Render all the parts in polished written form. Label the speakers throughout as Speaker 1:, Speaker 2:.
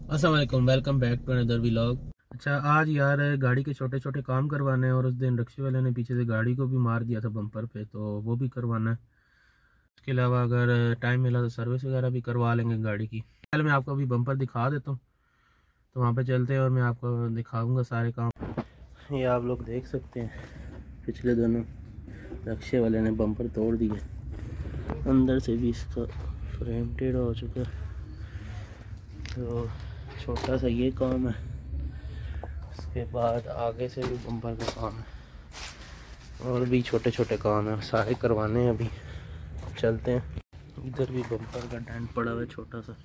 Speaker 1: अस्सलाम वालेकुम, welcome back to another vlog. अच्छा, आज यार गाड़ी के छोटे छोटे काम करवाने हैं और उस दिन रिक्शे वाले ने पीछे से गाड़ी को भी मार दिया था बम्पर पे, तो वो भी करवाना है। इसके अलावा अगर टाइम मिला तो सर्विस वगैरह भी करवा लेंगे गाड़ी की। पहले मैं आपको अभी बम्पर दिखा देता हूँ, तो वहाँ पे चलते हैं और मैं आपको दिखाऊँगा सारे काम। ये आप लोग देख सकते हैं, पिछले दिनों रिक्शे वाले ने बम्पर तोड़ दिया, अंदर से भी इसका फ्रेम टेढ़ा हो चुका है। तो छोटा सा ये काम है, उसके बाद आगे से भी बम्पर का काम है और भी छोटे छोटे काम है, सारे करवाने हैं। अभी चलते हैं। इधर भी बम्पर का डेंट पड़ा हुआ है छोटा सा।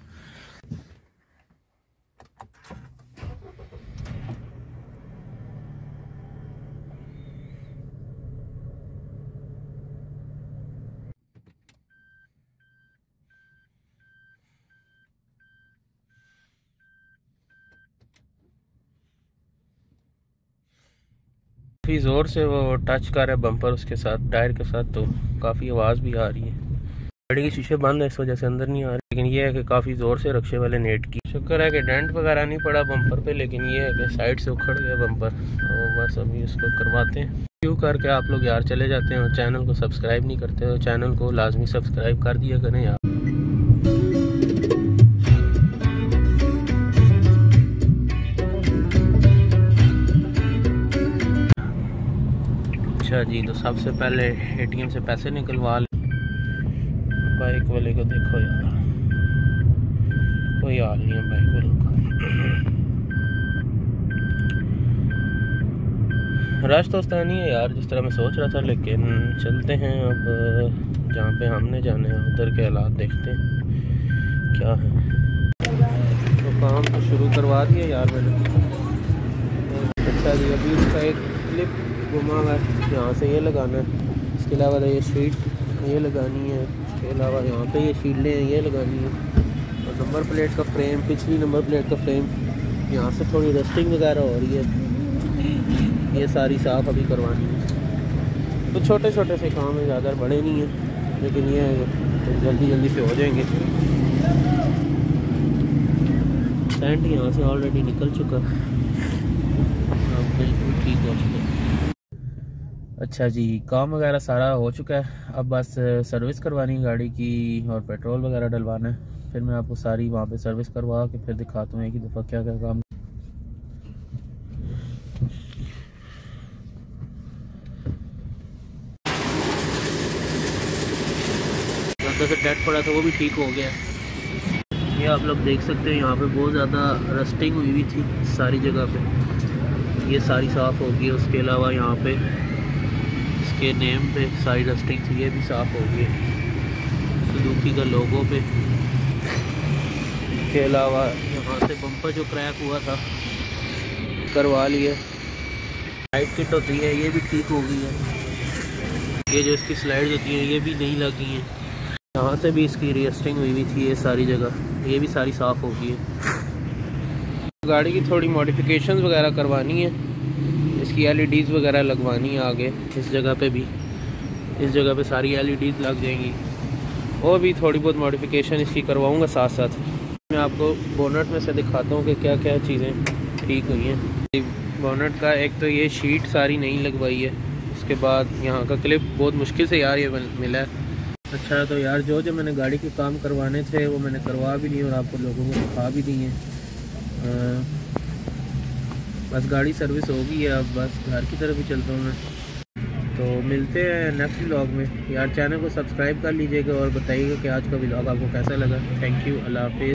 Speaker 1: काफ़ी ज़ोर से वो टच कर रहा है बम्पर उसके साथ, टायर के साथ, तो काफ़ी आवाज़ भी आ रही है। गाड़ी के शीशे बंद है, इस वजह से अंदर नहीं आ रही, लेकिन ये है कि काफ़ी ज़ोर से रिक्शे वाले ने हिट की। शुक्र है कि डेंट वगैरह नहीं पड़ा बम्पर पे, लेकिन ये है कि साइड से उखड़ गया बम्पर। तो बस अभी उसको करवाते हैं। क्यों करके आप लोग यार चले जाते हैं और चैनल को सब्सक्राइब नहीं करते हो, चैनल को लाजमी सब्सक्राइब कर दिया करें यार। अच्छा जी, तो सबसे पहले एटीएम से पैसे निकलवा ले। बाइक वाले को देखो यार, कोई हाल नहीं है बाइक वालों का। रश तो उतना नहीं है यार जिस तरह मैं सोच रहा था, लेकिन चलते हैं अब जहाँ पे हमने जाना है उधर के हालात देखते हैं क्या है। तो काम तो शुरू करवा दिया यार मैंने। अच्छा जी, अभी इसका एक क्लिप घुमा हुआ है, यहाँ से ये लगाना है। इसके अलावा ये शीट ये लगानी है, इसके अलावा यहाँ पे ये शील्डें हैं ये लगानी है, और नंबर प्लेट का फ्रेम, पिछली नंबर प्लेट का फ्रेम, यहाँ से थोड़ी रस्टिंग वगैरह हो रही है, ये सारी साफ़ अभी करवानी है। तो छोटे छोटे से काम है, ज़्यादा बड़े नहीं हैं, लेकिन ये तो जल्दी जल्दी से हो जाएंगे। सेंट यहाँ से ऑलरेडी निकल चुका, बिल्कुल ठीक हो चुका। अच्छा जी, काम वगैरह सारा हो चुका है, अब बस सर्विस करवानी है गाड़ी की और पेट्रोल वगैरह डलवाना है। फिर मैं आपको सारी वहाँ पे सर्विस करवा के फिर दिखाता हूँ एक ही दफ़ा क्या क्या काम। अंदर से डेट पड़ा था वो भी ठीक हो गया। ये आप लोग देख सकते हैं, यहाँ पे बहुत ज़्यादा रस्टिंग हुई हुई थी सारी जगह पे, ये सारी साफ़ हो गई। उसके अलावा यहाँ पे इसके नेम पे सारी रस्टिंग थी, ये भी साफ़ हो गई सुजुकी का लोगो पे। इसके अलावा यहाँ से बम्पर जो क्रैक हुआ था करवा लिए। लाइट किट होती है ये भी ठीक हो गई है, ये जो इसकी स्लाइड्स होती हैं ये भी नहीं लगी हैं। यहाँ से भी इसकी रस्टिंग हुई हुई थी, ये सारी जगह ये भी सारी साफ़ हो गई है। गाड़ी की थोड़ी मॉडिफिकेशंस वगैरह करवानी है, इसकी एलईडीज़ वगैरह लगवानी है आगे, इस जगह पे भी, इस जगह पे सारी एलईडीज़ लग जाएंगी। और भी थोड़ी बहुत मॉडिफिकेशन इसकी करवाऊंगा साथ साथ। मैं आपको बोनट में से दिखाता हूँ कि क्या क्या चीज़ें ठीक हुई हैं। बोनट का एक तो ये शीट सारी नहीं लगवाई है, उसके बाद यहाँ का क्लिप बहुत मुश्किल से यार ये मिला है। अच्छा, तो यार जो मैंने गाड़ी के काम करवाने थे वो मैंने करवा भी दिए और आपको लोगों को दिखा भी दिए। बस गाड़ी सर्विस हो गई है, अब बस घर की तरफ ही चलता हूँ मैं। तो मिलते हैं नेक्स्ट व्लॉग में। यार चैनल को सब्सक्राइब कर लीजिएगा और बताइएगा कि आज का व्लॉग आपको कैसा लगा। थैंक यू, अल्लाह हाफिज़।